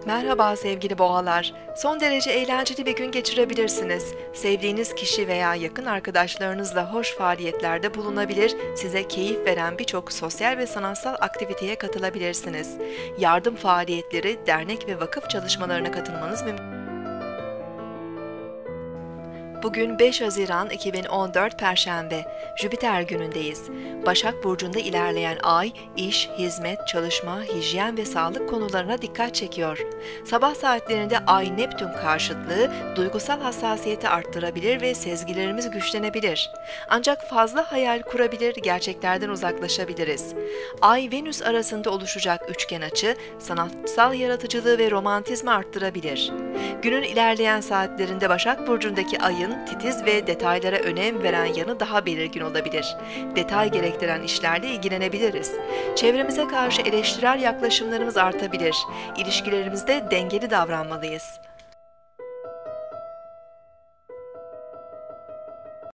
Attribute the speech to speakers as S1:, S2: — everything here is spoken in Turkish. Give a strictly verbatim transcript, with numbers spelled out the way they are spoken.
S1: Merhaba sevgili boğalar. Son derece eğlenceli bir gün geçirebilirsiniz. Sevdiğiniz kişi veya yakın arkadaşlarınızla hoş faaliyetlerde bulunabilir, size keyif veren birçok sosyal ve sanatsal aktiviteye katılabilirsiniz. Yardım faaliyetleri, dernek ve vakıf çalışmalarına katılmanız mümkün. Bugün beş Haziran iki bin on dört Perşembe, Jüpiter günündeyiz. Başak Burcu'nda ilerleyen ay, iş, hizmet, çalışma, hijyen ve sağlık konularına dikkat çekiyor. Sabah saatlerinde Ay-Neptün karşıtlığı duygusal hassasiyeti arttırabilir ve sezgilerimiz güçlenebilir. Ancak fazla hayal kurabilir, gerçeklerden uzaklaşabiliriz. Ay-Venüs arasında oluşacak üçgen açı, sanatsal yaratıcılığı ve romantizmi arttırabilir. Günün ilerleyen saatlerinde Başak Burcu'ndaki ayın titiz ve detaylara önem veren yanı daha belirgin olabilir. Detay gerektiren işlerle ilgilenebiliriz. Çevremize karşı eleştirel yaklaşımlarımız artabilir. İlişkilerimizde dengeli davranmalıyız.